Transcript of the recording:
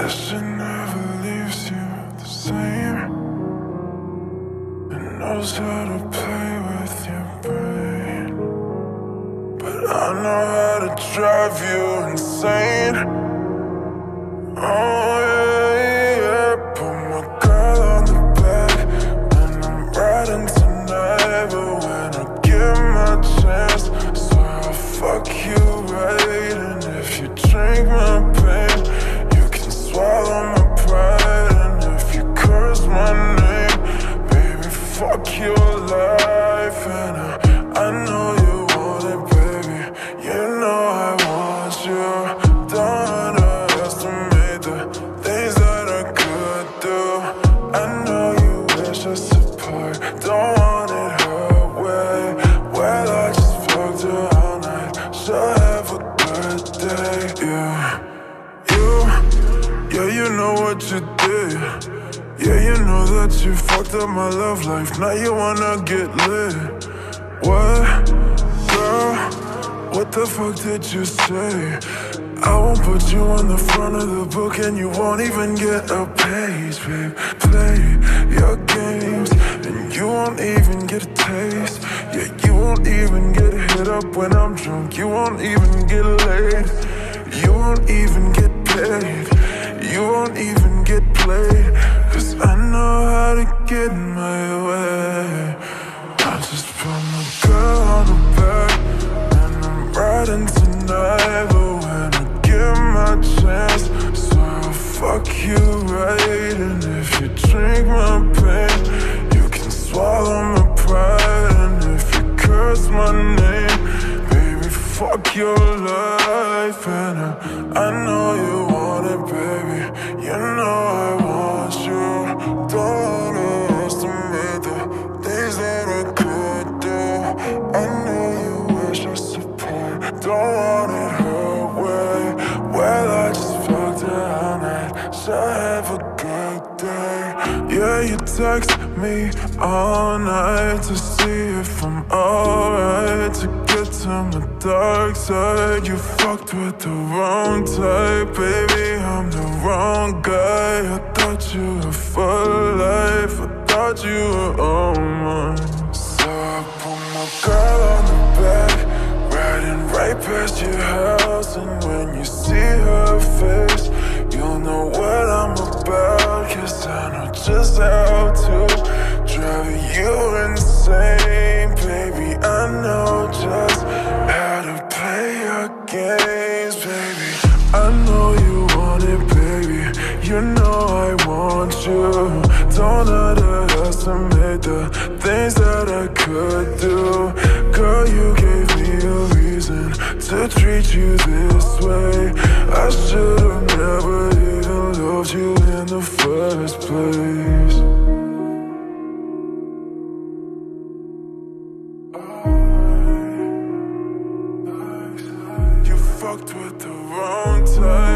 Passion never leaves you the same. It knows how to play with your brain, but I know how to drive you insane. Oh yeah, yeah. Put my girl on the bed when I'm riding tonight, but when I get my chance, swear I'll fuck you right. And if you drink my pain, you can swallow my pride. And if you curse my name, baby, fuck your life. And I know you want it, baby. You know I want you. Don't underestimate the things that I could do. I know you wish us apart. Don't want it her way. Well, I just fucked her all night. She'll have a good day. Yeah, you know what you did. Yeah, you know that you fucked up my love life. Now you wanna get lit. What? Girl, what the fuck did you say? I won't put you on the front of the book, and you won't even get a page, babe. Play your games, and you won't even get a taste. Yeah, you won't even get hit up when I'm drunk. You won't even get laid. You won't even get paid. You won't even get played, 'cause I know how to get in my way. I just put my girl on the back and I'm riding tonight, but when I get my chance, so I'll fuck you right. And if you drink my pain, you can swallow my pride. And if you curse my name, baby, fuck your life. And I know you want it, baby. You know I want you. Don't underestimate the things that I could do. I know you wish us apart. Don't want it her way. Well, I just fucked her all night. She'll have a good day. Yeah, you text me all night to see if I'm alright, to get to my dark side. You fucked with the wrong type, baby, I'm the wrong guy. I thought you were for life, I thought you were all mine. So I put my girl on the back, riding right past your house. And when you see her face, you'll know what I'm about, 'cause I know just how to drive you insane. Baby, I know just how to play your games, baby. I know you want it, baby. You know I want you. Don't underestimate the things that I could do. Girl, you gave me a reason to treat you this way. I should've never even loved you in the first place. You fucked with the wrong type.